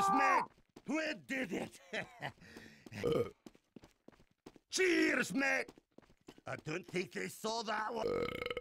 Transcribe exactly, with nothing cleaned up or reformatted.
Cheers, mate! We did it! Cheers, mate! I don't think they saw that one.